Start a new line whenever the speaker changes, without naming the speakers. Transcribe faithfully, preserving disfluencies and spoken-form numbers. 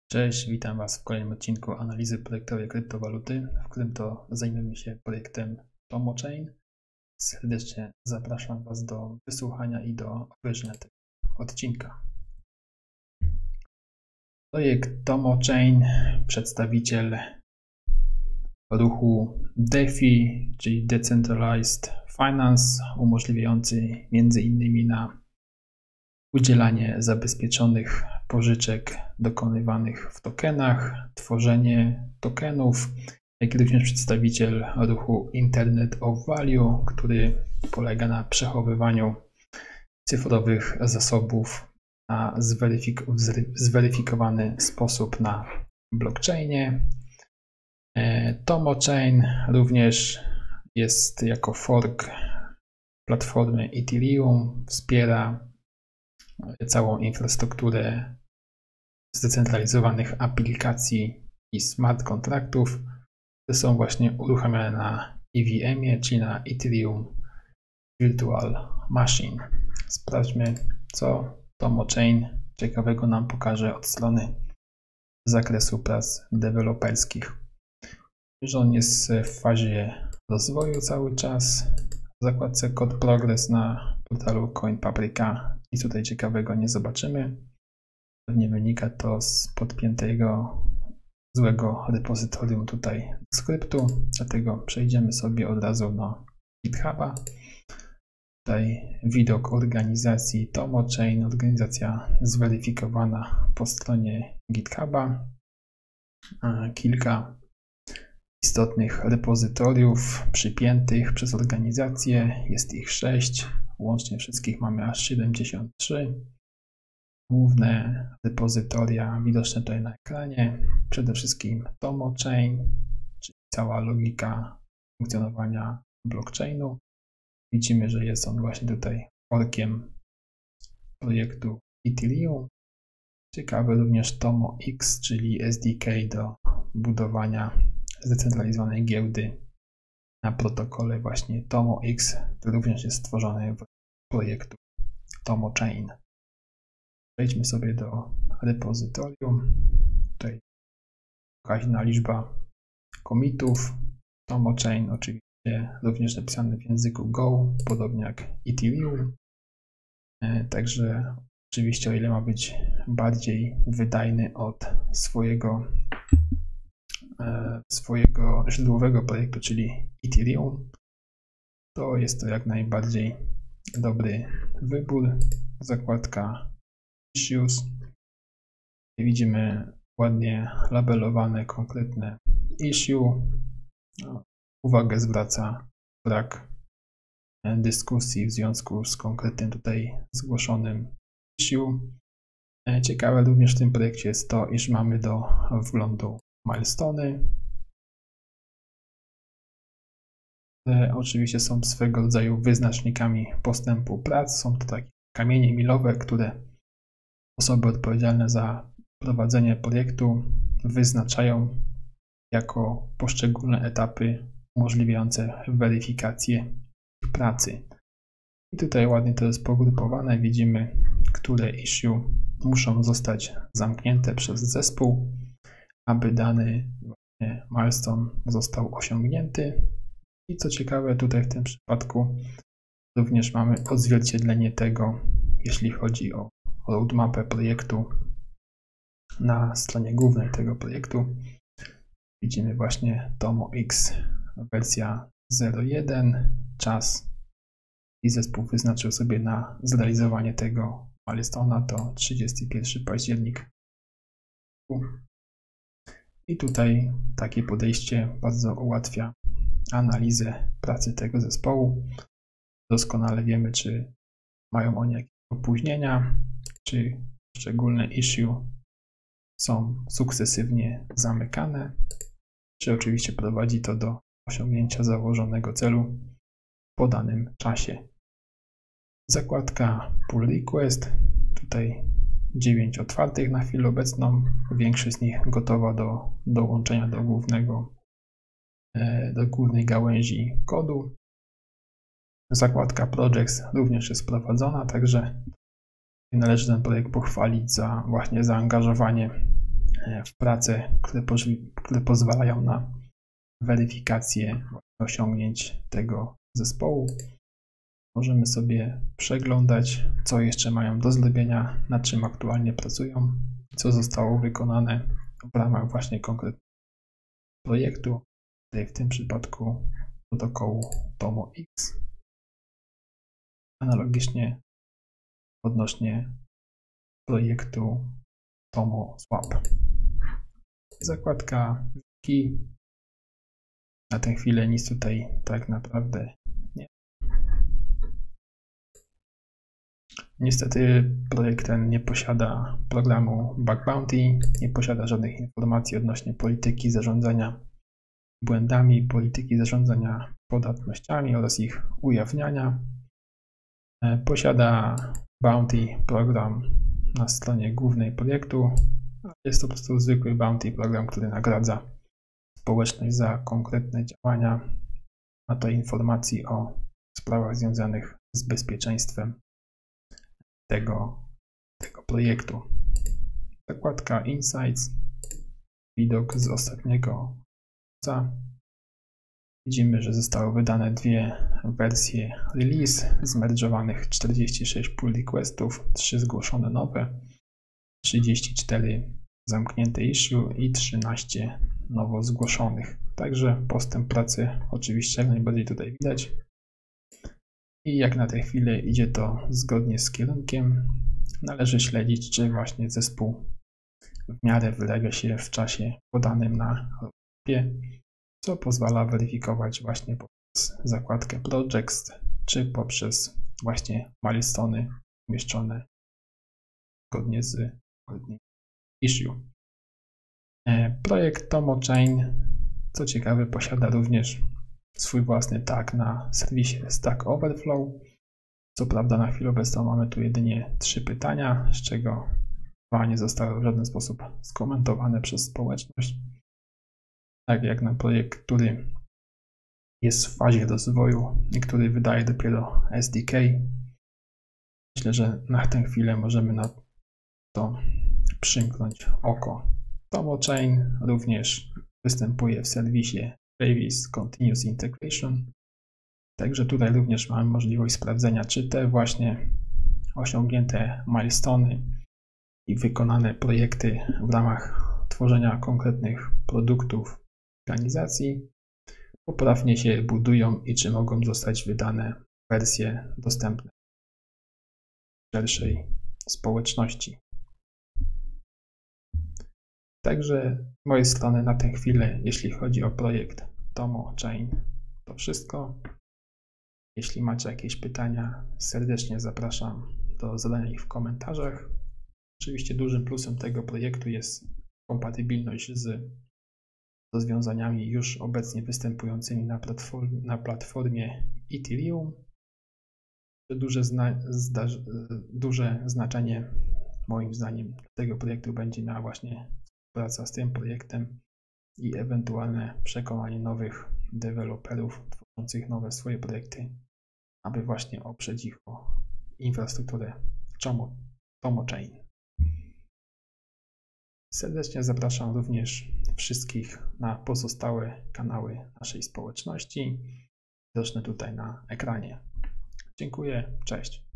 Cześć, witam Was w kolejnym odcinku analizy projektowej kryptowaluty, w którym to zajmiemy się projektem TomoChain. Serdecznie zapraszam Was do wysłuchania i do obejrzenia tego odcinka. Projekt TomoChain, przedstawiciel ruchu DeFi, czyli Decentralized Finance, umożliwiający między innymi na udzielanie zabezpieczonych pożyczek dokonywanych w tokenach, tworzenie tokenów, jak również przedstawiciel ruchu Internet of Value, który polega na przechowywaniu cyfrowych zasobów na zweryfik zweryfikowany sposób na blockchainie. TomoChain również jest jako fork platformy Ethereum, wspiera całą infrastrukturę zdecentralizowanych aplikacji i smart kontraktów, które są właśnie uruchamiane na E V M-ie, czyli na Ethereum Virtual Machine. Sprawdźmy, co TomoChain ciekawego nam pokaże od strony zakresu prac deweloperskich. Już on jest w fazie rozwoju cały czas. W zakładce Code Progress na portalu CoinPaprika nic tutaj ciekawego nie zobaczymy. Pewnie wynika to z podpiętego złego repozytorium tutaj skryptu, dlatego przejdziemy sobie od razu do GitHuba. Tutaj widok organizacji TomoChain, organizacja zweryfikowana po stronie GitHuba. Kilka istotnych repozytoriów przypiętych przez organizację, jest ich sześć, łącznie wszystkich mamy aż siedemdziesiąt trzy. Główne repozytoria widoczne tutaj na ekranie, przede wszystkim TomoChain, czyli cała logika funkcjonowania blockchainu. Widzimy, że jest on właśnie tutaj forkiem projektu Ethereum. Ciekawe również TomoX, czyli S D K do budowania zdecentralizowanej giełdy na protokole właśnie TomoX, który również jest stworzony w projektu TomoChain. Przejdźmy sobie do repozytorium. Tutaj pokaźna liczba commitów. TomoChain oczywiście również napisany w języku Go, podobnie jak Ethereum. Także oczywiście, o ile ma być bardziej wydajny od swojego swojego źródłowego projektu, czyli Ethereum, to jest to jak najbardziej dobry wybór. Zakładka Issues. Widzimy ładnie labelowane konkretne issue. Uwagę zwraca brak dyskusji w związku z konkretnym tutaj zgłoszonym issue. Ciekawe również w tym projekcie jest to, iż mamy do wglądu milestony, które oczywiście są swego rodzaju wyznacznikami postępu prac. Są to takie kamienie milowe, które osoby odpowiedzialne za prowadzenie projektu wyznaczają jako poszczególne etapy umożliwiające weryfikację ich pracy. I tutaj ładnie to jest pogrupowane. Widzimy, które issue muszą zostać zamknięte przez zespół, aby dany milestone został osiągnięty. I co ciekawe, tutaj w tym przypadku również mamy odzwierciedlenie tego, jeśli chodzi o roadmapę projektu na stronie głównej tego projektu. Widzimy właśnie TomoX wersja zero jeden, czas i zespół wyznaczył sobie na zrealizowanie tego milestone'a to trzydziestego pierwszego października. I tutaj takie podejście bardzo ułatwia analizę pracy tego zespołu. Doskonale wiemy, czy mają oni jakieś opóźnienia, czy poszczególne issue są sukcesywnie zamykane, czy oczywiście prowadzi to do osiągnięcia założonego celu w podanym czasie. Zakładka Pull Request, tutaj dziewięć otwartych na chwilę obecną, większość z nich gotowa do dołączenia do głównego, do głównej gałęzi kodu. Zakładka Projects również jest prowadzona, także należy ten projekt pochwalić za właśnie zaangażowanie w prace, które, które pozwalają na weryfikację osiągnięć tego zespołu. Możemy sobie przeglądać, co jeszcze mają do zrobienia, nad czym aktualnie pracują, co zostało wykonane w ramach właśnie konkretnego projektu, tutaj w tym przypadku protokołu TOMO-X. Analogicznie odnośnie projektu TOMO-Swap. Zakładka wiki. Na tę chwilę nic tutaj tak naprawdę nie. Niestety projekt ten nie posiada programu Bug Bounty, nie posiada żadnych informacji odnośnie polityki zarządzania błędami, polityki zarządzania podatnościami oraz ich ujawniania. Posiada Bounty program na stronie głównej projektu. Jest to po prostu zwykły Bounty program, który nagradza społeczność za konkretne działania. Ma to informacji o sprawach związanych z bezpieczeństwem tego, tego projektu. Zakładka Insights, widok z ostatniego dnia. Widzimy, że zostały wydane dwie wersje release, zmerdżowanych czterdzieści sześć pull requestów, trzy zgłoszone nowe, trzydzieści cztery zamknięte issue i trzynaście nowo zgłoszonych. Także postęp pracy oczywiście jak najbardziej tutaj widać. I jak na tę chwilę idzie to zgodnie z kierunkiem, należy śledzić, czy właśnie zespół w miarę wylega się w czasie podanym na roadmapie, co pozwala weryfikować właśnie poprzez zakładkę Projects, czy poprzez właśnie milestone'y umieszczone zgodnie z issue. Projekt TOMO-Chain, co ciekawe, posiada również swój własny tag na serwisie Stack Overflow. Co prawda na chwilę obecną mamy tu jedynie trzy pytania, z czego dwa nie zostały w żaden sposób skomentowane przez społeczność. Tak jak na projekt, który jest w fazie rozwoju i który wydaje dopiero S D K. Myślę, że na tę chwilę możemy na to przymknąć oko. TOMO-Chain również występuje w serwisie Travis Continuous Integration. Także tutaj również mamy możliwość sprawdzenia, czy te właśnie osiągnięte milestone'y i wykonane projekty w ramach tworzenia konkretnych produktów organizacji poprawnie się budują i czy mogą zostać wydane wersje dostępne szerszej społeczności. Także z mojej strony na tę chwilę, jeśli chodzi o projekt TOMO-Chain, to wszystko. Jeśli macie jakieś pytania, serdecznie zapraszam do zadania ich w komentarzach. Oczywiście dużym plusem tego projektu jest kompatybilność z rozwiązaniami już obecnie występującymi na platformie, na platformie Ethereum. Duże, zna, zda, duże znaczenie moim zdaniem tego projektu będzie miała właśnie praca z tym projektem i ewentualne przekonanie nowych deweloperów tworzących nowe swoje projekty, aby właśnie oprzeć ich o infrastrukturę TOMO-Chain. Serdecznie zapraszam również wszystkich na pozostałe kanały naszej społeczności, widoczne tutaj na ekranie. Dziękuję, cześć.